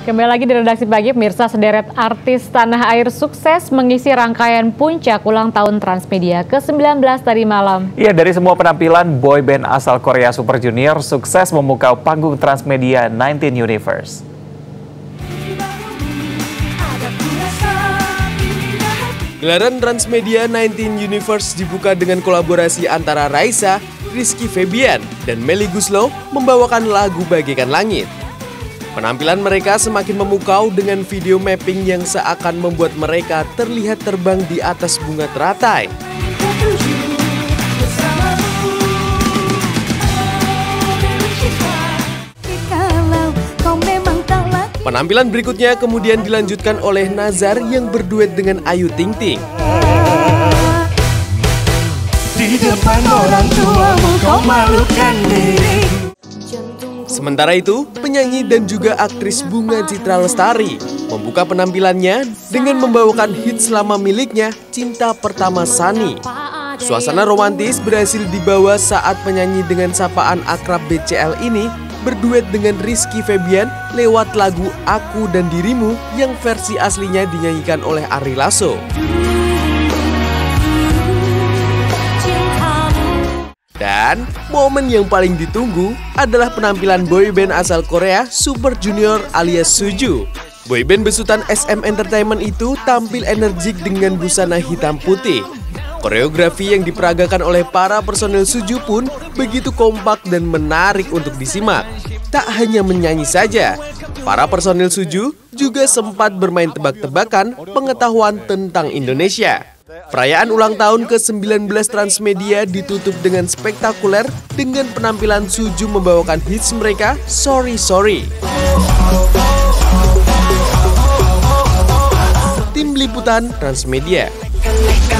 Kembali lagi di Redaksi Pagi, pemirsa, sederet artis tanah air sukses mengisi rangkaian puncak ulang tahun Transmedia ke-19 tadi malam. Iya, dari semua penampilan, boyband asal Korea Super Junior sukses memukau panggung Transmedia 19 Universe. Gelaran Transmedia 19 Universe dibuka dengan kolaborasi antara Raisa, Rizky Febian, dan Melly Goeslaw membawakan lagu Bagaikan Langit. Penampilan mereka semakin memukau dengan video mapping yang seakan membuat mereka terlihat terbang di atas bunga teratai. Penampilan berikutnya kemudian dilanjutkan oleh Nazar yang berduet dengan Ayu Ting Ting. Di depan orang tuamu kau malukan diri. Sementara itu, penyanyi dan juga aktris Bunga Citra Lestari membuka penampilannya dengan membawakan hits lama miliknya, Cinta Pertama Sani. Suasana romantis berhasil dibawa saat penyanyi dengan sapaan akrab BCL ini berduet dengan Rizky Febian lewat lagu Aku dan Dirimu yang versi aslinya dinyanyikan oleh Ari Lasso. Dan momen yang paling ditunggu adalah penampilan boyband asal Korea Super Junior alias Suju. Boyband besutan SM Entertainment itu tampil energik dengan busana hitam putih. Koreografi yang diperagakan oleh para personel Suju pun begitu kompak dan menarik untuk disimak. Tak hanya menyanyi saja, para personel Suju juga sempat bermain tebak-tebakan pengetahuan tentang Indonesia. Perayaan ulang tahun ke-19 Transmedia ditutup dengan spektakuler dengan penampilan Suju membawakan hits mereka Sorry Sorry. Tim Liputan Transmedia.